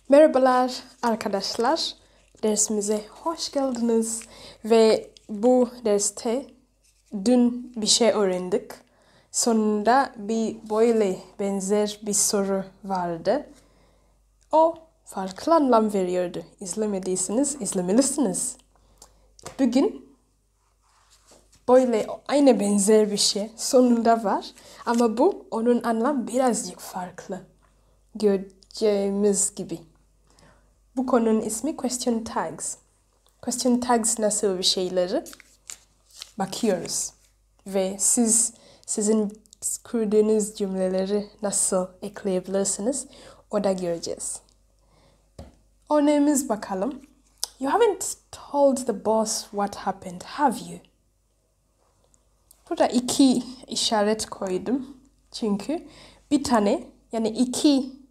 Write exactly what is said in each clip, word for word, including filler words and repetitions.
Merhabalar arkadaşlar, dersimize hoş geldiniz ve bu derste dün bir şey öğrendik. Sonunda bir böyle benzer bir soru vardı. O farklı anlam veriyordu. İzlemediyseniz izlemelisiniz. Bugün böyle aynı benzer bir şey sonunda var ama bu onun anlam birazcık farklı. Göreceğimiz gibi. Bu konunun ismi question tags. Question tags nasıl bir şeyleri bakıyoruz. Ve siz sizin kurduğunuz cümleleri nasıl ekleyebilirsiniz o da göreceğiz. Örneğimiz bakalım. You haven't told the boss what happened, have you? Burada iki işaret koydum. Çünkü bir tane yani iki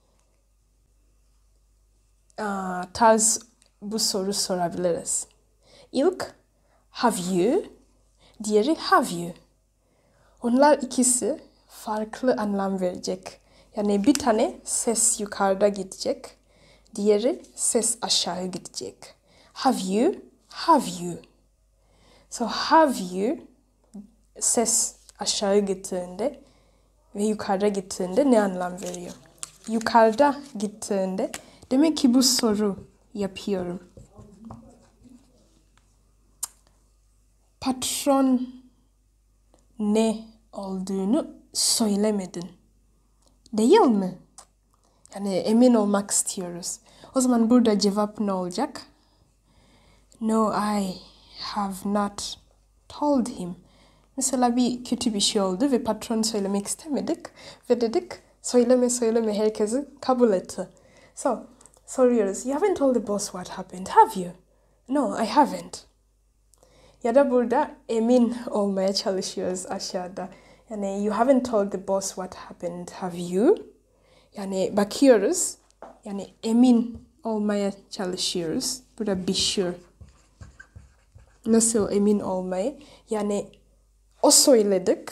Uh, tarz bu soru sorabiliriz. İlk have you, diğeri have you. Onlar ikisi farklı anlam verecek. Yani bir tane ses yukarıda gidecek, diğeri ses aşağı gidecek. Have you, have you. So have you ses aşağı gittiğinde ve yukarıda gittiğinde ne anlam veriyor? Yukarıda gittiğinde demek ki bu soru yapıyorum. Patron ne olduğunu söylemedin. Değil mi? Yani emin olmak istiyoruz. O zaman burada cevap ne olacak? No, I have not told him. Mesela bir kötü bir şey oldu ve patron söylemek istemedik. Ve dedik söyleme söyleme herkesi kabul etti. So, soruyoruz. You haven't told the boss what happened, have you? No, I haven't. Ya da burada emin olmaya çalışıyoruz aşağıda. Yani you haven't told the boss what happened, have you? Yani bakıyoruz. Yani emin olmaya çalışıyoruz. Burada be sure. Nasıl emin olmayı? Yani o söyledik.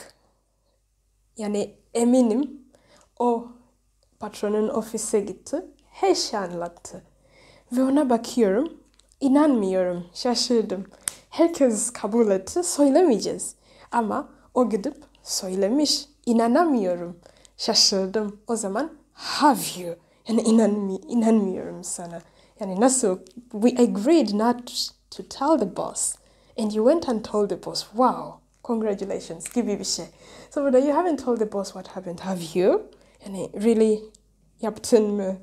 Yani eminim o patronun ofise gitti. Her şey anlattı. Ve ona bakıyorum. İnanmıyorum. Şaşırdım. Herkes kabul etti. Söylemeyeceğiz. Ama o gidip söylemiş. İnanamıyorum. Şaşırdım. O zaman have you? Yani inanmi inanmıyorum sana. Yani nasıl? We agreed not to tell the boss. And you went and told the boss. Wow. Congratulations gibi bir şey. So burada you haven't told the boss what happened. Have you? Yani really yaptın mı?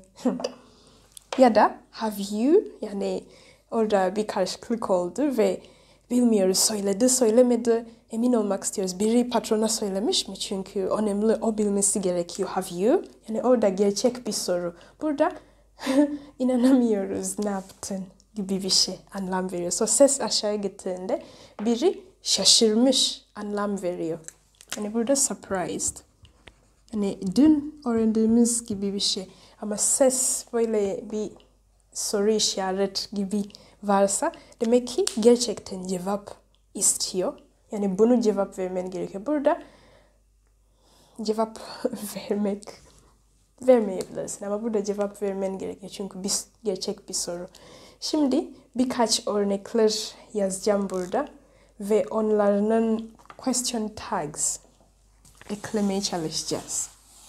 Ya da have you? Yani orada bir karışıklık oldu ve bilmiyoruz söyledi söylemedi. Emin olmak istiyoruz. Biri patrona söylemiş mi? Çünkü önemli o bilmesi gerekiyor. Have you? Yani orada gerçek bir soru. Burada inanamıyoruz ne yaptın gibi bir şey anlam veriyor. So ses aşağı gittiğinde biri şaşırmış anlam veriyor. Yani burada surprised. Yani dün öğrendiğimiz gibi bir şey. Ama ses böyle bir soru işaret gibi varsa demek ki gerçekten cevap istiyor. Yani bunu cevap vermen gerekiyor. Burada cevap vermek vermeyebilirsin ama burada cevap vermen gerekiyor. Çünkü bir, gerçek bir soru. Şimdi birkaç örnekler yazacağım burada ve onların question tags eklemeye çalışacağız.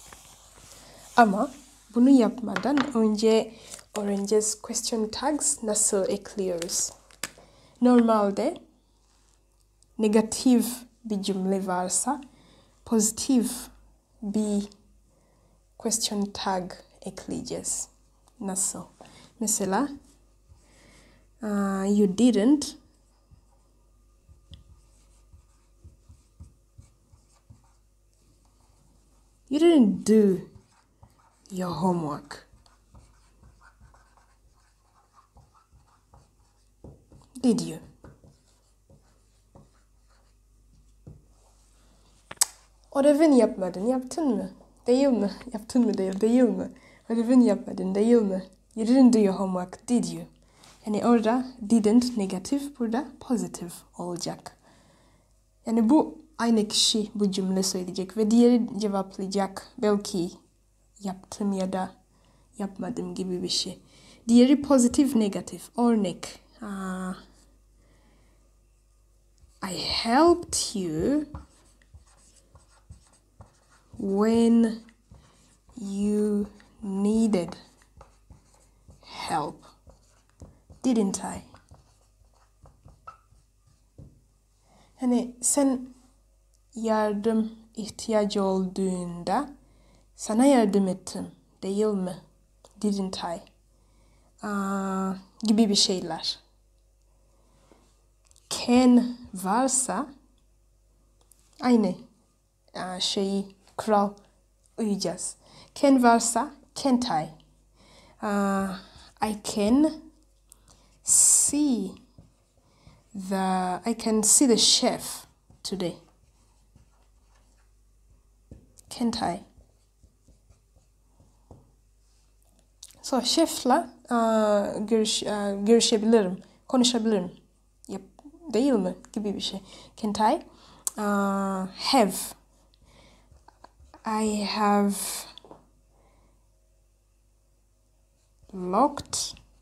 Ama bunu yapmadan önce öğreneceğiz question tags nasıl ekliyoruz. Normalde negatif bir cümle varsa pozitif bir question tag ekleyeceğiz. Nasıl? Mesela uh, you didn't you didn't do your homework. Did you? Ödevini yapmadın, yaptın mı? Değil mi? Yaptın mı değil, değil mi? Ödevini yapmadın, değil mi? You didn't do your homework, did you? Yani orada didn't negatif, burada pozitif olacak. Yani bu aynı kişi bu cümle söyleyecek ve diğeri cevaplayacak. Belki yaptım ya da yapmadım gibi bir şey. Diğeri pozitif, negatif. Örnek. Uh, I helped you when you needed help. Didn't I? Yani sen yardım ihtiyacı olduğunda sana yardım ettim, değil mi? Didn't I? Aa, gibi bir şeyler. Can varsa aynı aa, şeyi kural uyacağız. Can varsa can't I? Uh, I can see the I can see the chef today. Can't I? So chef'la uh, görüş, uh, görüşebilirim, konuşabilirim. Yap, değil mi? Gibi bir şey. Can't I? Uh, have. I have locked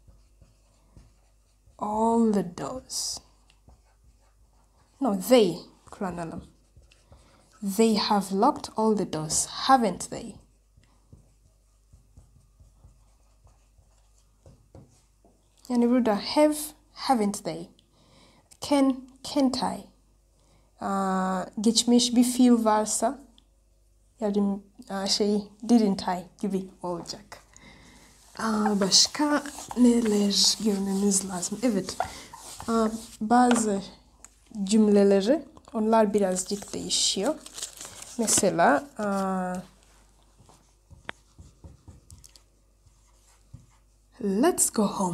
all the doors. No, they kullanalım. They have locked all the doors, haven't they? Yani burada have, haven't they? Can, can't I? Aa, geçmiş bir fiil varsa yardım şey didn't I gibi olacak. Aa, başka neler görmemiz lazım? Evet, aa, bazı cümleleri onlar birazcık değişiyor. Mesela aa, let's go home.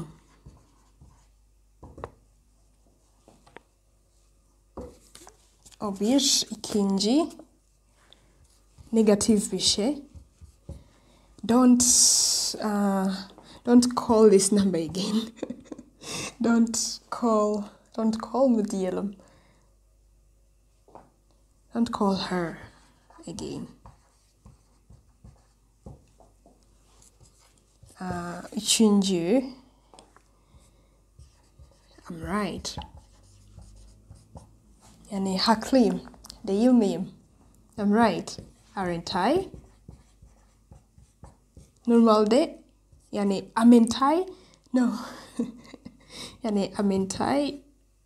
O bir. İkinci negatif bir şey. Don't uh, don't call this number again. don't call don't call mı diyelim. Don't call her again. Uh, üçüncü I'm right. Yani haklıyım, değil miyim? I'm right, aren't I? Normalde yani aren't I? No. Yani aren't I?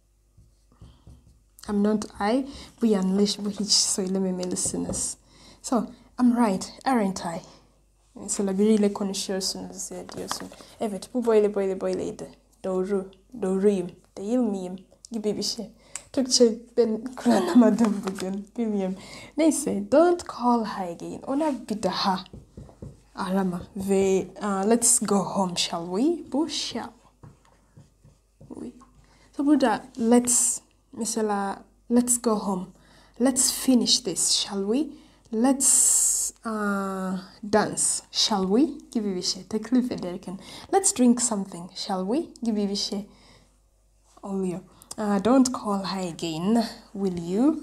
I'm not I. Bu yanlış, bu hiç söylememelisiniz. So, I'm right, aren't I? Mesela biriyle konuşuyorsunuz ya diyorsun. Evet, bu böyle böyle böyleydi. Doğru, doğruyum, değil miyim? Gibi bir şey. Türkçe ben kullanamadım bugün, bilmiyorum. Neyse, don't call her again. Ona bir daha arama. Ve uh, let's go home, shall we? Bu shall. We. So burada let's, mesela let's go home. Let's finish this, shall we? Let's uh, dance, shall we? Gibi bir şey. Teklif ederken. Let's drink something, shall we? Gibi bir şey oluyor. Uh, don't call her again, will you?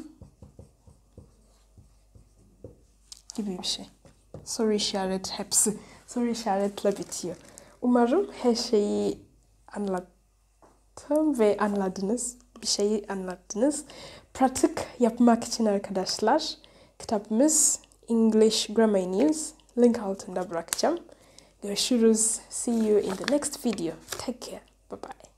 Gibi bir şey. Soru işaret hepsi. Soru işaretle bitiyor. Umarım her şeyi anlattım ve anladınız. Bir şeyi anlattınız. Pratik yapmak için arkadaşlar kitabımız English Grammar News link altında bırakacağım. Görüşürüz. See you in the next video. Take care. Bye bye.